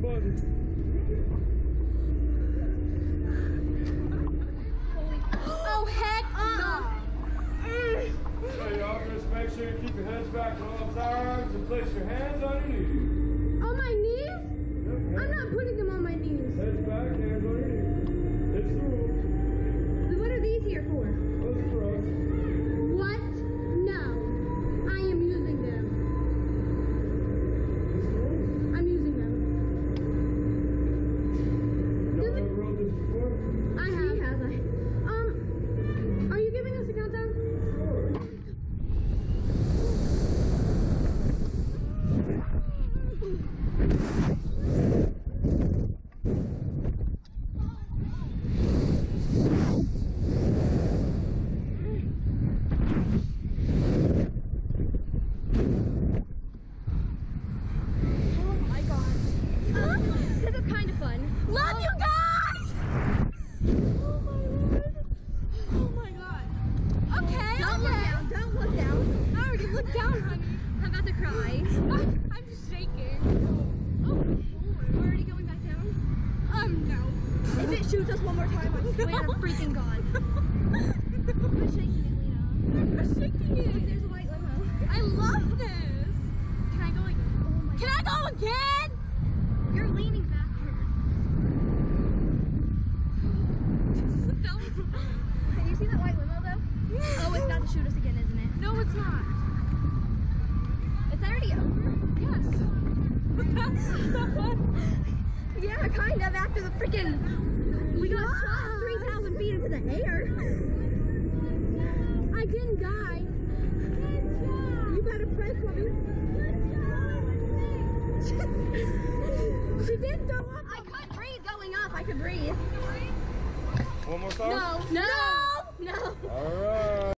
fuzzy. Oh, heck no. Okay, y'all, just make sure you keep your heads back in all arms and place your hands on your knees. On my knees? Yep, I'm not putting them on my knees. heads back, hands on your knees. It's the rules. What are these here for? Those are for us. What? No. I am using them. It's the rules. I'm using them. Y'all ever rode this before? I have. Are you giving us a countdown? Sure. Oh my gosh. This is kind of fun. Love you guys! Oh my lord. Oh my god. Okay, Don't look down. Don't look down. I already looked down, honey. I'm about to cry. I'm just shaking. Oh, we're already going back down? No. If it shoots us one more time, I swear to freaking God. We're shaking it, Lena. We're shaking it. Look, there's a white limo. I love this. Can I go again? Oh my God. Can I go again? You're leaning backwards. You see that white limo though? Oh, it's about to shoot us again, isn't it? No, it's not. It's already over? Yes. Yeah, kind of, after the freaking... We got shot 3,000 feet into the air. I didn't die. You better pray for me. She did go up. I could breathe going up. I could breathe. One more time? No. No. No. All right.